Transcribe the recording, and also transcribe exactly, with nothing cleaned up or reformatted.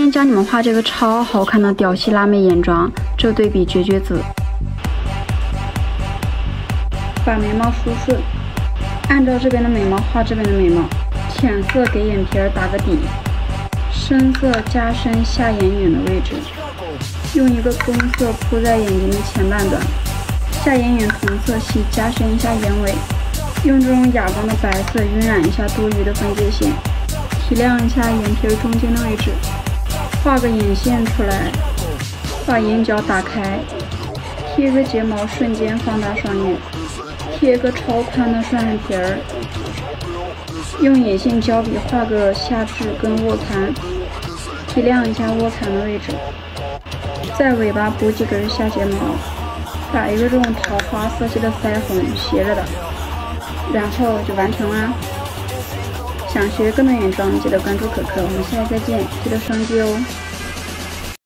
天教你们画这个超好看的屌丝辣妹眼妆，这对比绝绝子。把眉毛梳顺，按照这边的眉毛画这边的眉毛，浅色给眼皮儿打个底，深色加深下眼缘的位置，用一个棕色铺在眼睛的前半段，下眼缘同色系加深一下眼尾，用这种哑光的白色晕染一下多余的分界线，提亮一下眼皮中间的位置，画个眼线出来，把眼角打开，贴个睫毛瞬间放大双眼，贴个超宽的双眼皮儿，用眼线胶笔画个下至跟卧蚕，提亮一下卧蚕的位置，在尾巴补几根下睫毛，打一个这种桃花色系的腮红斜着的，然后就完成啦。想学更多眼妆，记得关注可可，我们下期再见，记得双击哦。